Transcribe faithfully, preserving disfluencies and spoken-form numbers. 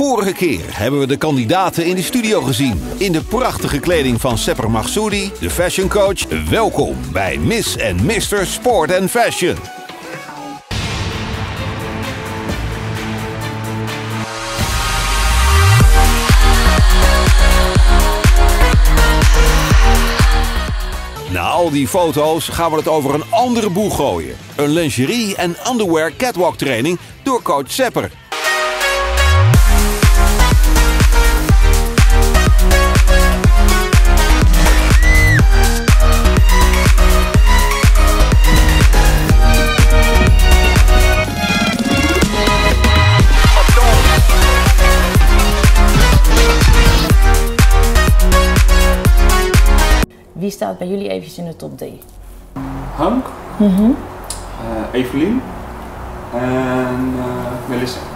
Vorige keer hebben we de kandidaten in de studio gezien. In de prachtige kleding van Sepper Mahsoudi, de fashion coach. Welkom bij Miss en mister Sport and Fashion. Na al die foto's gaan we het over een andere boeg gooien. Een lingerie en underwear catwalk training door coach Sepper. Wie staat bij jullie eventjes in de top drie? Hank, mm-hmm. uh, Evelien en uh, Melissa.